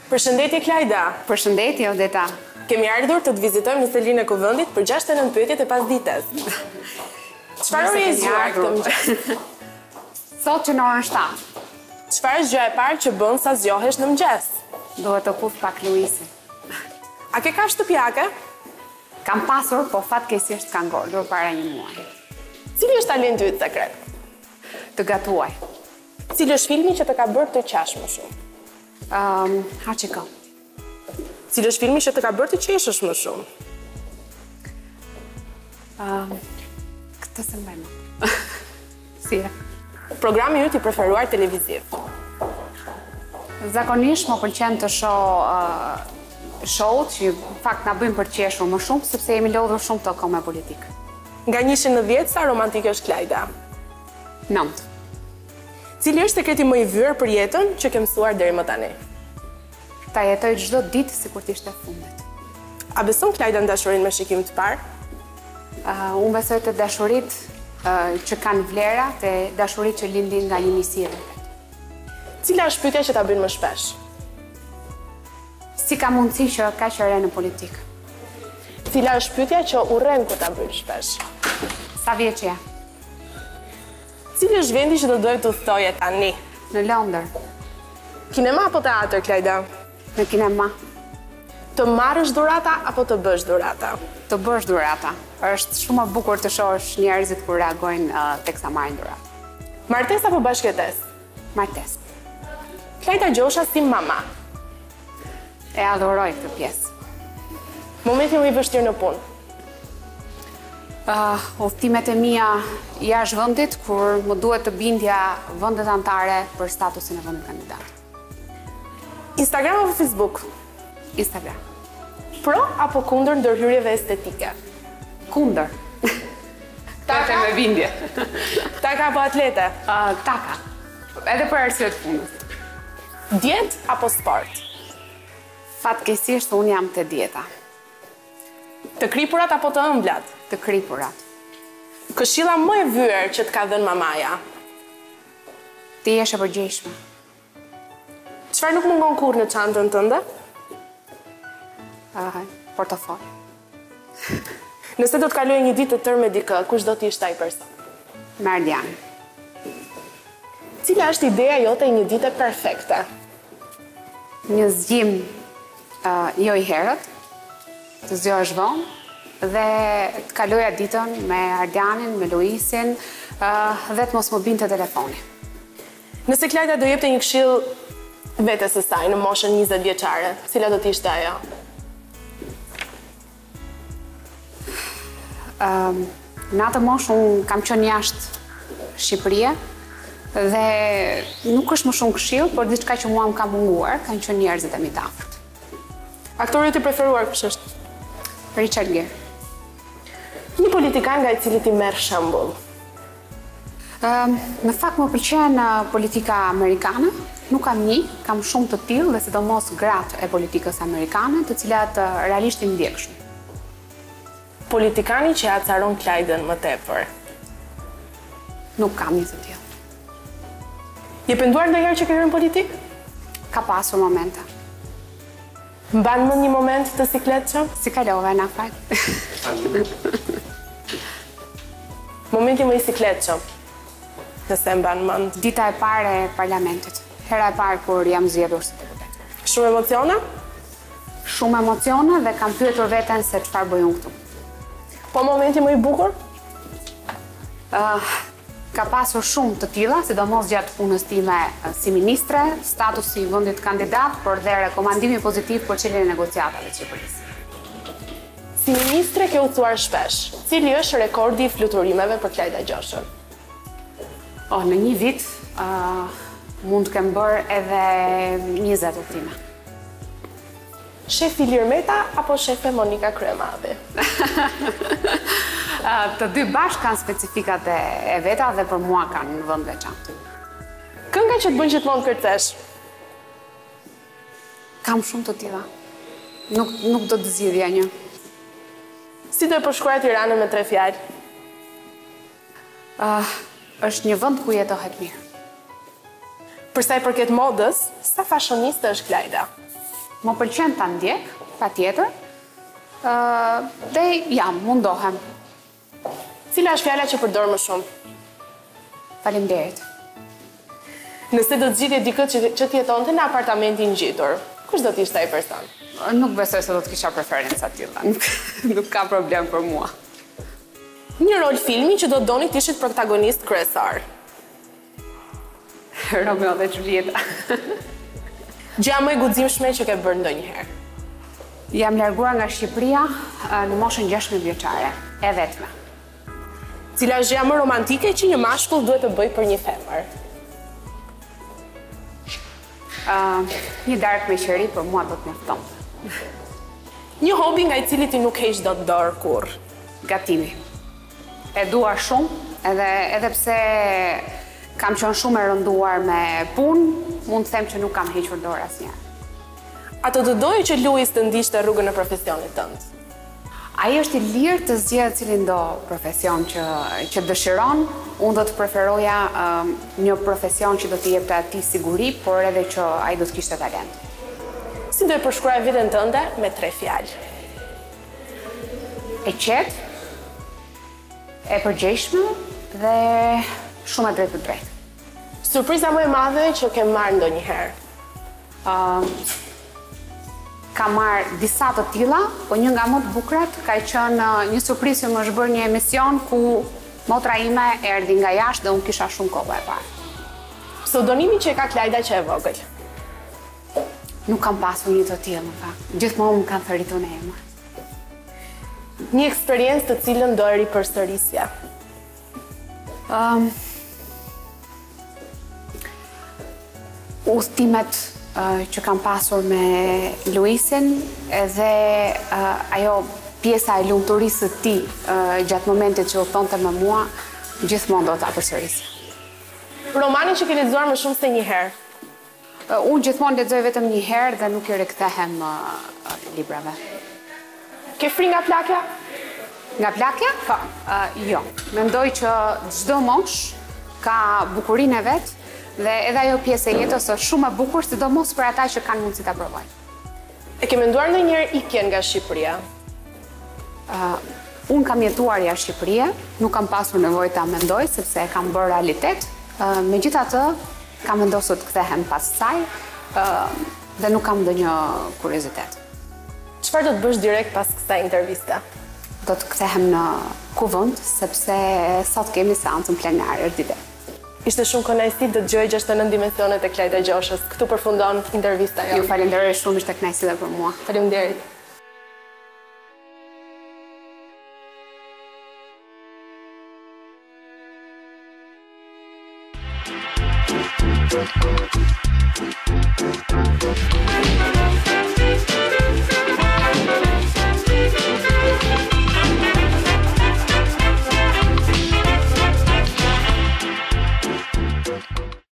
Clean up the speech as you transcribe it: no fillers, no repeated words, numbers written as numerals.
Përshëndetje Klajda. Përshëndetje Odeta. Kemi ardhur të vizitojmë në Selinë e Kuvendit për 69 pyetjet e pasdites. Çfarë ore je zgjuar këtë mëngjes? Sot që në orën 7. Çfarë është gjëja e parë që bën sa zgjohesh në mëngjes? Duhet të kuf pak Luisin. A ke kafshë shtëpiake? Kam pasur, po fatkeqësisht ka ngordhur para një muaji. Cili është talenti yt sekret? Të gatuaj. Cili është filmi që të ka bërë të qash më shumë? Hachiko. Cili është filmi që të ka bërë të qeshësh më shumë? Këtë se mbaj më. Si e? Programi yt i preferuar televiziv? Zakonisht më pëlqen të show që fakt na bëjmë për të qeshur më shumë, sepse jemi lodhur shumë të kohë me politikë. Nga 1 në 10, sa romantike është Klajda? 9. Cili është sekreti më i vyer për jetën që ke mësuar deri më tani? Ta jetoj çdo ditë sikur të ishte fundit. A beson Klajda në dashurinë me shikim të parë? Unë besoj të dashuritë që kanë vlera, të dashuritë që lindin nga një nisi e vërtet. Cila është pyetja që ta bëjnë më shpesh? Si ka mundësi që ka që re në politikë? Cila është pyetja që urren kur ta bëjnë shpesh? Sa vjeç je? Cili është vendi që do doje të udhtoje tani? Në Londër. Kinema apo teatr, Klajda? Në kinema. Të marrësh dhurata apo të bësh dhurata? Të bësh dhurata. Është shumë e bukur të shohësh njerëzit kur reagojnë teksa marrin dhuratë. Martesë apo bashkëtesë? Martesë. Klajda Gjosha si mama. E adhuroj këtë pjesë. Momenti më i vështirë në punë? Udhëtimet e mia jashtë vendit kur më duhet të bindja vendet anëtare për statusin e vendit kandidat. Instagram apo Facebook? Instagram. Pro apo kundër ndërhyrjeve estetike? Kundër. Taka me bindje. Taka apo atlete? Taka. Edhe për arsye të punës. Dietë apo sport? Fatkeqësisht unë jam te dieta. Të kripurat apo të ëmblat? Të kripurat. Këshilla më e vyer që të ka dhënë mamaja? Ti jesh e përgjegjshme. Çfarë nuk mungon kurrë në çantën tënde? Portofol. Nëse do të kaloj një ditë të tërë me dikë, kush do të ishte ai person? Mardian. Cila është ideja jote e një dite perfekte? Një zgjim jo i herët, të zgjohesh vonë dhe të kaloja ditën me Ardianin, me Luisin dhe të mos më binte telefoni. Nëse Klajda do jepte një këshill vetes së saj në moshën 20 vjeçare, cila do të ishte ajo? Në atë moshë unë kam qenë jashtë Shqipërie dhe nuk është më shumë këshill, por diçka që mua më ka munguar, kanë qenë njerëzit e mi të afërt. Aktori i preferuar kush është? Richard Gere. Një politikan nga i cili ti merr shembull. Në fakt më pëlqen politika amerikane, nuk kam një, kam shumë të tillë dhe sidomos gratë e politikës amerikane, të cilat realisht i ndjek shumë. Politikani që acaron Klajdën më tepër? Nuk kam një të tillë. Je penduar ndonjëherë që ke hyrë në politikë? Ka pasur momente. Mban mend një moment të sikletshëm? Si kalove na fal. Momenti më i sikletshëm, nëse mban mend. Dita e parë e parlamentit. Hera e parë kur jam zgjedhur si deputet. Shumë emocione? Shumë emocione dhe kam pyetur veten se çfarë bëj unë këtu. Po momenti më i bukur? Ka pasur shumë të tilla, sidomos gjatë punës time si ministre, statusi i vendit kandidat, por dhe rekomandimi pozitiv për çeljen e negociatave të Shqipërisë. Si ministre ke udhëtuar shpesh. Cili është rekordi i fluturimeve për Klajda Gjoshën? Në një vit mund të kem bërë edhe 20 udhëtime. Shefi Ilir Meta apo shefe Monika Kryemadhi? Të dy bashkë kanë specifikat e veta dhe për mua kanë në vend veçantë. Kënga që të bën gjithmonë kërcesh? Kam shumë të tilla. Nuk do të zgjidhja një. Si do e përshkruaj Tiranën me 3 fjalë? Është një vend ku jetohet mirë. Për sa i përket modës, sa fashioniste është Klajda? Më pëlqen ta ndjek, patjetër. Dhe jam, mundohem. Cila është fjala që përdor më shumë? Faleminderit. Nëse do të zgjidhje dikë që të jetonte në apartamentin ngjitur, kush do të ishte ai person? Nuk besoj se do të kisha preferenca të tilla. Nuk ka problem për mua. Një rol filmi që do të doni të ishit protagonist kryesar. Romeo dhe Julieta. Gjëja më e guximshme që ke bërë ndonjëherë? Jam larguar nga Shqipëria në moshën 16 vjeçare, e vetme. Cila është gjëja më romantike që një mashkull duhet të bëjë për një femër? Një darkë me qeri për mua do të mjafton. Një hobi nga i cili ti nuk heq dot dorë kurrë? Gatimi. E dua shumë, edhe pse kam qenë shumë e rënduar me punë, mund të them që nuk kam hequr dorë asnjëherë. A të doje që Luis të ndiqte rrugën e profesionit tënd? Ai është i lirë të zgjedhë cilin do profesion që dëshiron. Unë do të preferoja një profesion që do t'i jepte atij siguri, por edhe që ai do të kishte talent. Si do e përshkruaj veten tënde me 3 fjalë? E qetë, e përgjegjshme dhe shumë e drejtë për drejtë. Surpriza më e madhe që ke marrë ndonjëherë? Kam marrë disa të tilla, po një nga më të bukurat ka qenë një surprizë që më është bërë një emision ku motra ime erdhi nga jashtë dhe unë kisha shumë kohë e parë. Pseudonimi që e ka Klajda që e vogël? Nuk kam pasur një të tillë, më fakt. Gjithmonë më kanë thëritur në emër. Një eksperiencë të cilën do e ripërsërisja? Udhëtimet që kam pasur me Luisin edhe ajo pjesa e lumturisë së tij gjatë momentit që udhëtonte me mua, gjithmonë do ta përsërisja. Romanin që ke lexuar më shumë se një herë? Unë gjithmonë lexoj vetëm një herë dhe nuk i rikthehem librave. Ke fri nga plakja? Nga plakja? Po. Jo. Mendoj që çdo mosh ka bukurinë e vet dhe edhe ajo pjesë e jetës është shumë e bukur, sidomos për ata që kanë mundësi ta provojnë. E ke menduar ndonjëherë ikjen nga Shqipëria? Unë kam jetuar jashtë Shqipërisë, nuk kam pasur nevojë ta mendoj sepse e kam bërë realitet. Megjithatë, kam vendosur të kthehem pas saj dhe nuk kam ndonjë kuriozitet. Çfarë do të bësh direkt pas kësaj interviste? Do të kthehem në kuvend sepse sot kemi seancën plenare dite. Ishte shumë kënaqësi të dëgjoj 69 dimensionet e Klajda Gjoshës. Këtu përfundon intervista jonë. Ju falenderoj shumë, ishte kënaqësi edhe për mua. Faleminderit.